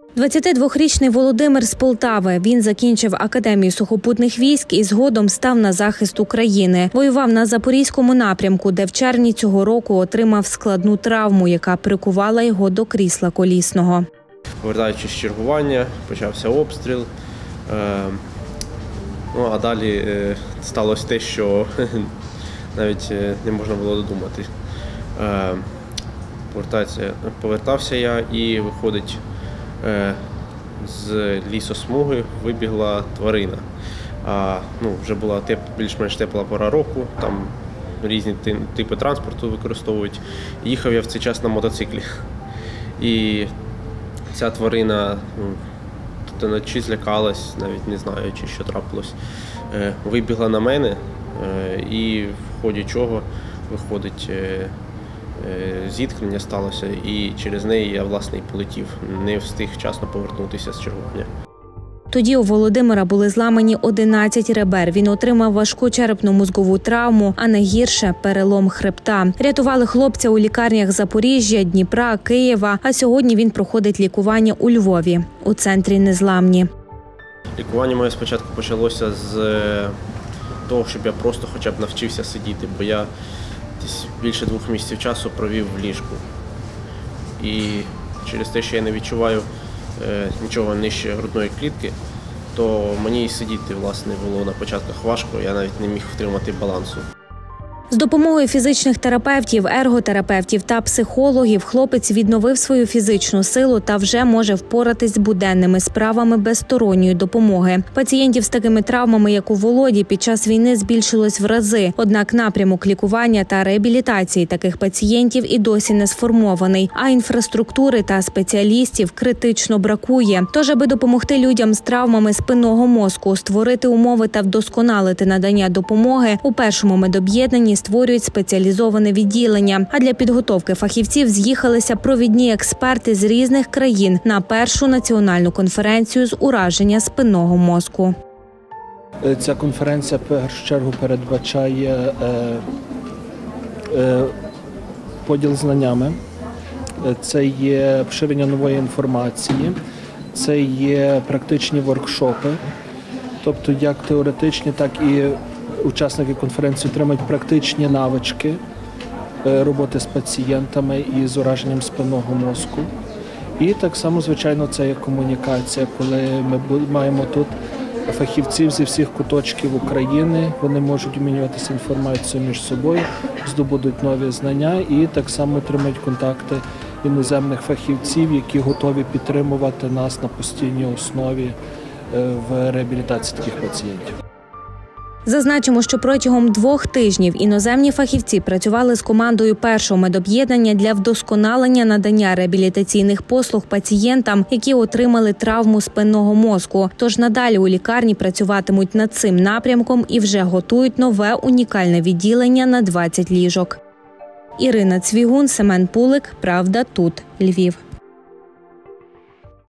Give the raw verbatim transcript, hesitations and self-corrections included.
двадцятидвохрічний Володимир з Полтави. Він закінчив Академію сухопутних військ і згодом став на захист України. Воював на Запорізькому напрямку, де в червні цього року отримав складну травму, яка прикувала його до крісла колісного. Повертаючись з чергування, почався обстріл. Ну, а далі сталося те, що навіть не можна було додумати. Повертався я і виходить, з лісосмуги вибігла тварина. А, ну, вже була теп, більш-менш тепла пора року, там різні типи транспорту використовують. Їхав я в цей час на мотоциклі. І ця тварина, ну, чи злякалась, навіть не знаю, чи що трапилось, вибігла на мене, і в ході чого виходить, зіткнення сталося, і через неї я, власне, і полетів. Не встиг вчасно повернутися з чергування. Тоді у Володимира були зламані одинадцять ребер. Він отримав важку черепно-мозгову травму, а найгірше – перелом хребта. Рятували хлопця у лікарнях Запоріжжя, Дніпра, Києва, а сьогодні він проходить лікування у Львові, у центрі «Незламні». Лікування моє спочатку почалося з того, щоб я просто хоча б навчився сидіти, бо я десь більше двох місяців часу провів в ліжку. І через те, що я не відчуваю е, нічого нижче грудної клітки, то мені і сидіти, власне, було на початках важко, я навіть не міг втримати балансу. З допомогою фізичних терапевтів, ерготерапевтів та психологів хлопець відновив свою фізичну силу та вже може впоратись з буденними справами без сторонньої допомоги. Пацієнтів з такими травмами, як у Володі, під час війни збільшилось в рази. Однак напрямок лікування та реабілітації таких пацієнтів і досі не сформований, а інфраструктури та спеціалістів критично бракує. Тож, аби допомогти людям з травмами спинного мозку, створити умови та вдосконалити надання допомоги, у першому медоб'єднанні створюють спеціалізоване відділення. А для підготовки фахівців з'їхалися провідні експерти з різних країн на першу національну конференцію з ураження спинного мозку. Ця конференція, в першу чергу, передбачає е, е, поділ знаннями. Це є поширення нової інформації, це є практичні воркшопи, тобто як теоретичні, так і учасники конференції отримають практичні навички роботи з пацієнтами і з ураженням спинного мозку. І так само, звичайно, це є комунікація, коли ми маємо тут фахівців зі всіх куточків України, вони можуть обмінюватися інформацією між собою, здобудуть нові знання і так само отримають контакти іноземних фахівців, які готові підтримувати нас на постійній основі в реабілітації таких пацієнтів. Зазначимо, що протягом двох тижнів іноземні фахівці працювали з командою першого медоб'єднання для вдосконалення надання реабілітаційних послуг пацієнтам, які отримали травму спинного мозку. Тож надалі у лікарні працюватимуть над цим напрямком і вже готують нове унікальне відділення на двадцять ліжок. Ірина Цвігун, Семен Пулик. Правда тут. Львів.